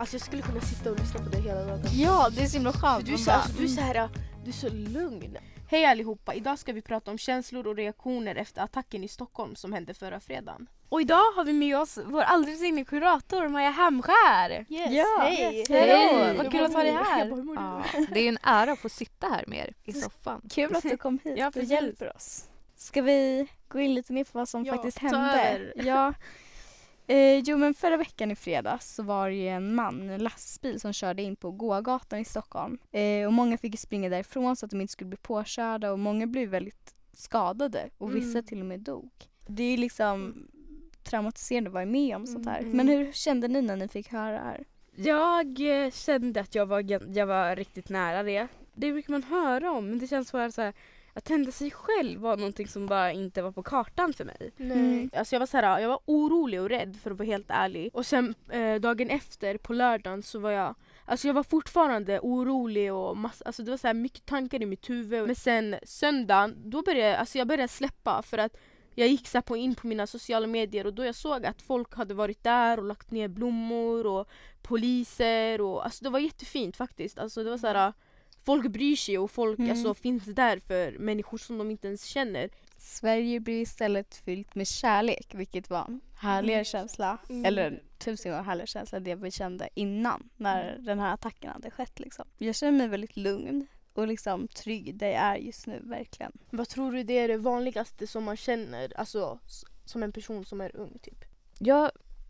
Alltså jag skulle kunna sitta och lyssna på det hela dagen. Ja, det är så himla skönt. Du är så lugn. Hej allihopa, idag ska vi prata om känslor och reaktioner efter attacken i Stockholm som hände förra fredagen. Och idag har vi med oss vår alldeles egna kurator Maja Hemskär. Yes, ja. hej! Hej! Vad kul att ha dig här. Ja, det är en ära att få sitta här med er i soffan. Kul att du kom hit Ja, och precis. hjälper oss. Ska vi gå in lite mer på vad som faktiskt hände? Ja. Jo, men förra veckan i fredags så var det ju en man, en lastbil som körde in på gågatan i Stockholm. Och många fick springa därifrån så att de inte skulle bli påkörda och många blev väldigt skadade och vissa till och med dog. Det är liksom traumatiserande att vara med om sånt här. Men hur kände ni när ni fick höra det här? Jag kände att jag var riktigt nära det. Det brukar man höra om, men det känns bara så här, att tända sig själv var någonting som bara inte var på kartan för mig. Nej. Alltså jag var orolig och rädd för att vara helt ärlig. Och sen dagen efter på lördagen så var jag var fortfarande orolig och det var så här mycket tankar i mitt huvud. Men sen söndagen då började jag släppa för att jag gick så här in på mina sociala medier och då jag såg att folk hade varit där och lagt ner blommor och poliser och det var jättefint faktiskt. Alltså det var så här, folk bryr sig och folk finns där för människor som de inte ens känner. Sverige blev istället fyllt med kärlek, vilket var en härligare känsla. Eller 1000 gånger härligare känsla det vi kände innan när den här attacken hade skett. Liksom. Jag känner mig väldigt lugn och liksom trygg där jag är just nu, verkligen. Vad tror du det är det vanligaste som man känner, alltså som en person som är ung typ? Jag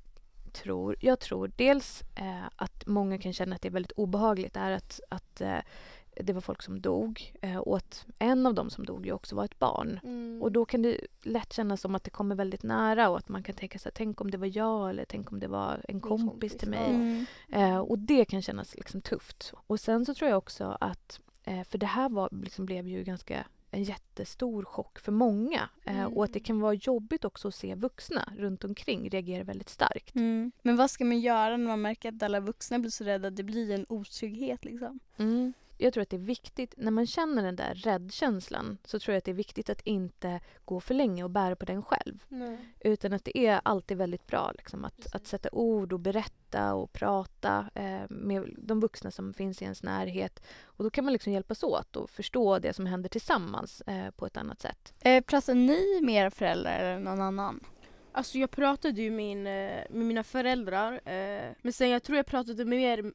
tror dels att många kan känna att det är väldigt obehagligt är att det var folk som dog och att en av dem som dog ju också var ett barn. Och då kan det lätt kännas som att det kommer väldigt nära och att man kan tänka sig, tänk om det var jag eller tänk om det var en kompis till mig. Och det kan kännas liksom tufft. Och sen så tror jag också att för det här blev ju en jättestor chock för många. Och att det kan vara jobbigt också att se vuxna runt omkring reagera väldigt starkt. Men vad ska man göra när man märker att alla vuxna blir så rädda? Det blir en otrygghet liksom. Jag tror att det är viktigt, när man känner den där räddkänslan så tror jag att det är viktigt att inte gå för länge och bära på den själv. Utan att det är alltid väldigt bra liksom, att sätta ord och berätta och prata med de vuxna som finns i ens närhet. Och då kan man liksom hjälpas åt och förstå det som händer tillsammans på ett annat sätt. Pratar ni med era föräldrar eller någon annan? Alltså jag pratade ju med mina föräldrar men sen jag tror jag pratade mer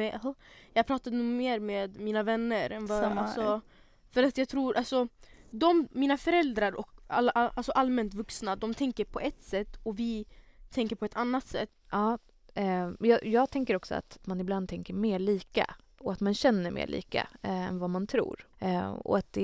jag pratade nog mer med mina vänner än vad, för att jag tror mina föräldrar och allmänt vuxna, de tänker på ett sätt och vi tänker på ett annat sätt. Ja, jag tänker också att man ibland tänker mer lika och att man känner mer lika än vad man tror. Och att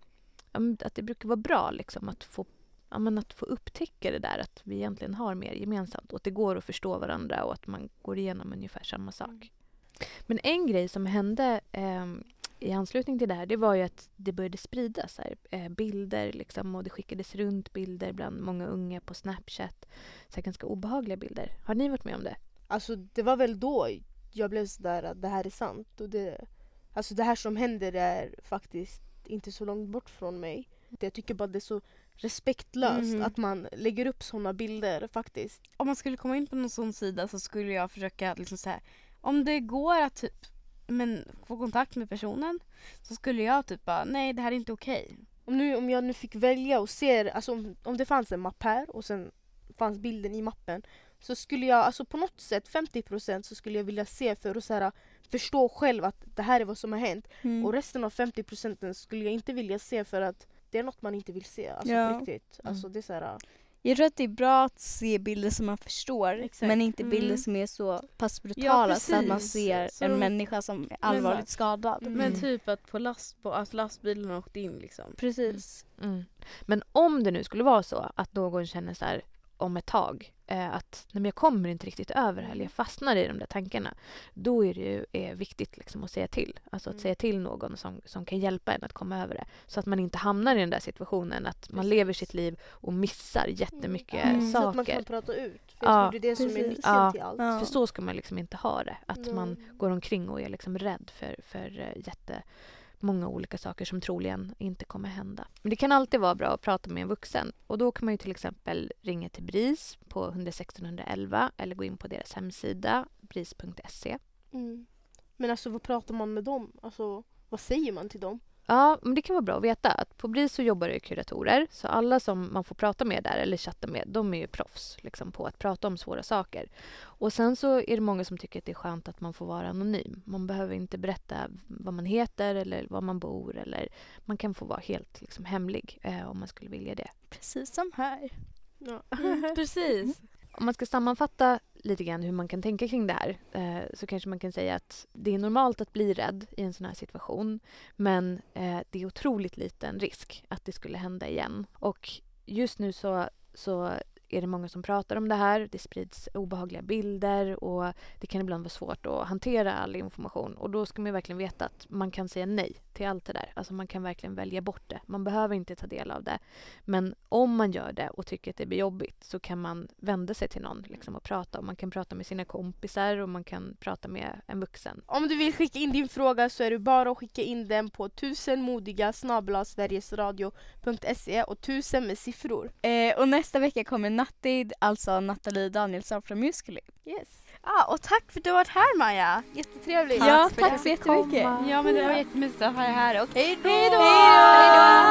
det brukar vara bra liksom, att få upptäcka det där att vi egentligen har mer gemensamt och att det går att förstå varandra och att man går igenom ungefär samma sak. Men en grej som hände i anslutning till det här, det var ju att det började spridas bilder liksom, och det skickades runt bilder bland många unga på Snapchat. Så ganska obehagliga bilder. Har ni varit med om det? Alltså det var väl då jag blev sådär att det här är sant. Och det här som händer är faktiskt inte så långt bort från mig. Jag tycker bara det är så respektlöst att man lägger upp såna bilder faktiskt. Om man skulle komma in på någon sån sida så skulle jag försöka liksom så här, om det går att få kontakt med personen så skulle jag typ bara, nej det här är inte okej. Om jag nu fick välja och se, om det fanns en mapp här och sen fanns bilden i mappen så skulle jag, på något sätt 50% så skulle jag vilja se för att så här, förstå själv att det här är vad som har hänt. Och resten av 50% skulle jag inte vilja se för att det är något man inte vill se, på riktigt. Det är så här. Jag tror att det är bra att se bilder som man förstår, men inte bilder som är så pass brutala så att man ser en människa som är allvarligt skadad. Men typ att lastbilen åkte in liksom. Precis. Men om det nu skulle vara så att någon känner så här om ett tag att jag kommer inte riktigt över det här, eller jag fastnar i de där tankarna, då är det ju viktigt liksom att säga till. Alltså att säga till någon som kan hjälpa en att komma över det. Så att man inte hamnar i den där situationen att man lever sitt liv och missar jättemycket saker. Så att man kan prata ut. För jag tror det är det som är nyckeln till allt. För så ska man liksom inte ha det. Att man går omkring och är liksom rädd för många olika saker som troligen inte kommer hända. Men det kan alltid vara bra att prata med en vuxen. Och då kan man ju till exempel ringa till BRIS på 116 111 eller gå in på deras hemsida, bris.se. Men alltså vad pratar man med dem? Alltså vad säger man till dem? Ja, men det kan vara bra att veta att på BRIS så jobbar det kuratorer. Så alla som man får prata med där eller chatta med, de är ju proffs liksom, på att prata om svåra saker. Och sen så är det många som tycker att det är skönt att man får vara anonym. Man behöver inte berätta vad man heter eller var man bor. Eller man kan få vara helt liksom, hemlig om man skulle vilja det. Precis som här. Ja. Precis. Om man ska sammanfatta lite grann hur man kan tänka kring det här så kanske man kan säga att det är normalt att bli rädd i en sån här situation, men det är otroligt liten risk att det skulle hända igen. Och just nu så är det många som pratar om det här. Det sprids obehagliga bilder och det kan ibland vara svårt att hantera all information. Och då ska man verkligen veta att man kan säga nej till allt det där. Alltså man kan verkligen välja bort det. Man behöver inte ta del av det. Men om man gör det och tycker att det blir jobbigt så kan man vända sig till någon liksom, och prata. Och man kan prata med sina kompisar och man kan prata med en vuxen. Om du vill skicka in din fråga så är det bara att skicka in den på 1000modiga@sverigesradio.se och 1000 med siffror. Och nästa vecka kommer Nattid, alltså Nathalie Danielsson från Musically. Yes. Och tack för att du har varit här, Maja. Jättetrevligt. Ja, tack så jättemycket. Ja, men det var jättemysigt att ha dig här. Och hej då! Hej då!